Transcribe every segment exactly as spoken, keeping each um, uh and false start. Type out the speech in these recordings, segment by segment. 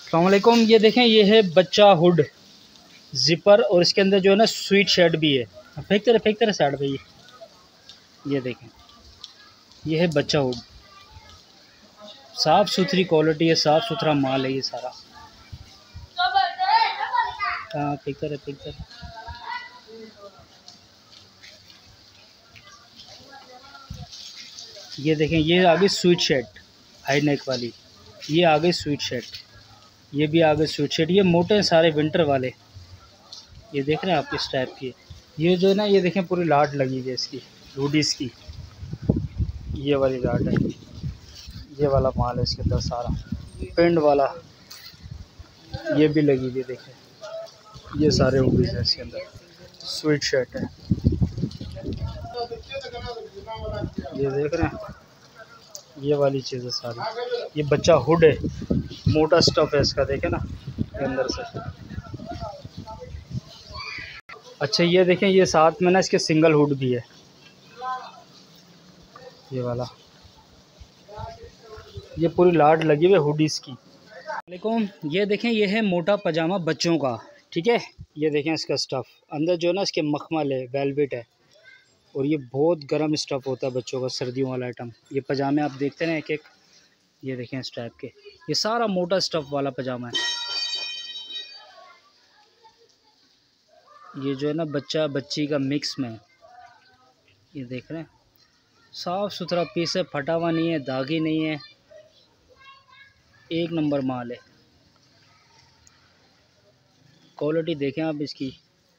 अस्सलामुअलैकुम। ये देखें, ये है बच्चा हुड जिपर और इसके अंदर जो है ना स्वीट शर्ट भी है। फेंकते रहे फेंकते रहे साइड पे। ये ये देखें, ये है बच्चा हुड। साफ़ सुथरी क्वालिटी है, साफ़ सुथरा माल है ये सारा। हाँ, फेंकते रहे फेंकते रहे। ये देखें, ये आ गई स्वीट शर्ट हाई नेक वाली। ये आ गई स्वीट शर्ट, ये भी आ गए स्वीट शर्ट। ये मोटे हैं सारे विंटर वाले। ये देख रहे हैं आप इस टाइप की। ये जो है ना, ये देखें पूरी लाट लगी हुई है इसकी हुडीज़ की। ये वाली लाट है, ये वाला माल है इसके अंदर सारा पेंट वाला। ये भी लगी हुई है, देखें ये सारे हुडीज़ हैं इसके अंदर। स्वीट शर्ट है, ये देख रहे हैं, ये वाली चीज़ है सारी। ये बच्चा हुड है, मोटा स्टफ़ है इसका, देखें ना ये अंदर से। अच्छा, ये देखें, ये साथ में ना इसके सिंगल हुड भी है, ये वाला। ये पूरी लाट लगी हुई है हुडीज़ की। वालेकुम। ये देखें, ये है मोटा पजामा बच्चों का, ठीक है। ये देखें इसका स्टफ़ अंदर जो है ना इसके मखमल है, वेलवेट है। और ये बहुत गर्म स्टफ़ होता है बच्चों का, सर्दियों वाला आइटम। ये पजामे आप देखते हैं एक एक, ये देखें इस टाइप के। ये सारा मोटा स्टफ़ वाला पजामा है। ये जो है ना बच्चा बच्ची का मिक्स में, ये देख रहे हैं साफ़ सुथरा पीस है, फटा हुआ नहीं है, दागी नहीं है, एक नंबर माल है। क्वालिटी देखें आप इसकी।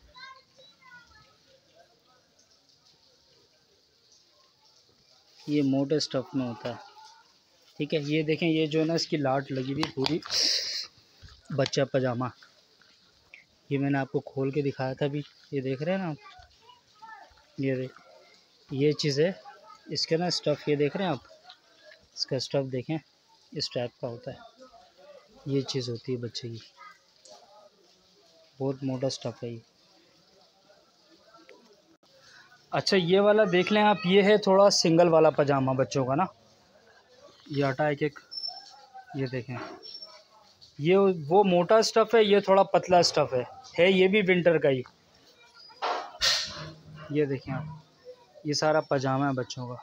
ये मोटे स्टफ़ में होता है, ठीक है। ये देखें, ये जो है ना इसकी लाट लगी हुई पूरी बच्चा पजामा। ये मैंने आपको खोल के दिखाया था अभी, ये देख रहे हैं ना आप। ये देख, ये चीज़ है इसका ना स्टफ़, ये देख रहे हैं आप। इसका स्टफ़ देखें इस टाइप का होता है। ये चीज़ होती है बच्चे की, बहुत मोटा स्टफ़ है ये। अच्छा, ये वाला देख लें आप। ये है थोड़ा सिंगल वाला पजामा बच्चों का ना। ये आटा एक एक, ये देखें, ये वो मोटा स्टफ़ है, ये थोड़ा पतला स्टफ़ है है ये भी विंटर का ही। ये देखें आप, ये सारा पजामा है बच्चों का।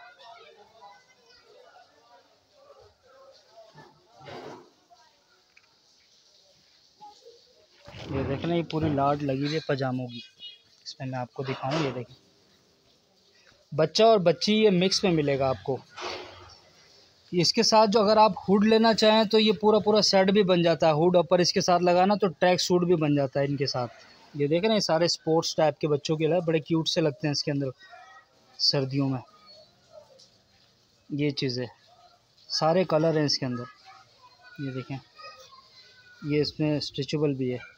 ये देखें ना, ये पूरी लाट लगी हुई है पजामों की। इसमें मैं आपको दिखाऊं, ये देखें बच्चा और बच्ची ये मिक्स में मिलेगा आपको। इसके साथ जो अगर आप हुड लेना चाहें तो ये पूरा पूरा सेट भी बन जाता है। हुड ऊपर इसके साथ लगाना तो ट्रैक सूट भी बन जाता है इनके साथ। ये देखें ना, ये सारे स्पोर्ट्स टाइप के बच्चों के लिए बड़े क्यूट से लगते हैं इसके अंदर सर्दियों में। ये चीज़ें सारे कलर हैं इसके अंदर, ये देखें। ये इसमें स्ट्रेचेबल भी है।